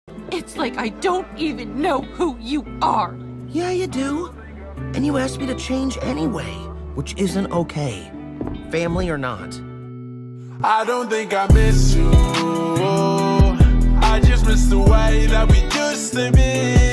It's like I don't even know who you are. Yeah, you do. And you asked me to change anyway, which isn't okay. Family or not. I don't think I miss you. I just miss the way that we used to be.